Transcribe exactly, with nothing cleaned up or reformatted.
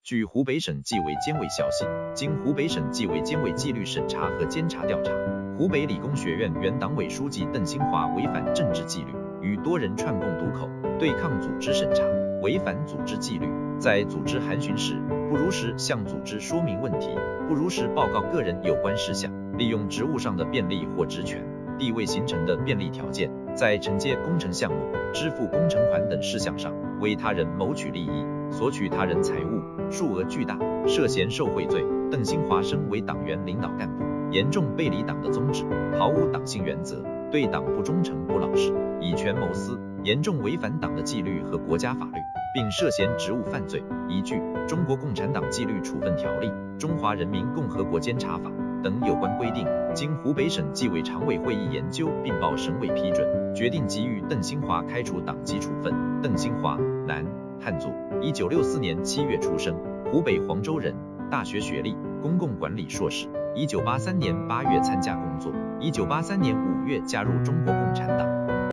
据湖北省纪委监委消息，经湖北省纪委监委纪律审查和监察调查，湖北理工学院原党委书记邓新华违反政治纪律，与多人串供堵口，对抗组织审查，违反组织纪律，在组织函询时不如实向组织说明问题，不如实报告个人有关事项，利用职务上的便利或职权、地位形成的便利条件，在承接工程项目、支付工程款等事项上，为他人谋取利益，索取他人财物，数额巨大，涉嫌受贿罪。邓新华身为党员领导干部，严重背离党的宗旨，毫无党性原则，对党不忠诚不老实，以权谋私，严重违反党的纪律和国家法律，并涉嫌职务犯罪。依据《中国共产党纪律处分条例》《中华人民共和国监察法》等有关规定，经湖北省纪委常委会议研究并报省委批准，决定给予邓新华开除党籍处分。邓新华，男，汉族，一九六四年七月出生，湖北黄州人，大学学历，公共管理硕士。一九八三年八月参加工作，一九八三年五月加入中国共产党。